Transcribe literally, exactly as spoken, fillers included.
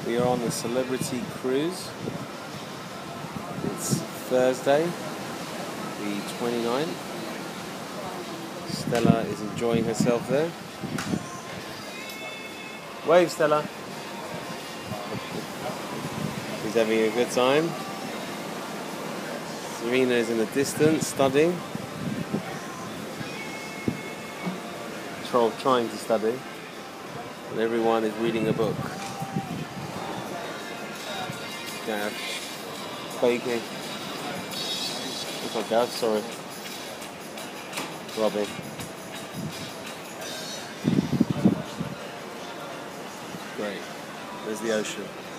We are on the Celebrity Cruise. It's Thursday, the twenty-ninth. Stella is enjoying herself there. Wave, Stella. She's having a good time. Serena is in the distance studying. Troll trying to study. And everyone is reading a book. Gav. Baking. Looks like Gav, sorry. Robbie. Great. There's the ocean.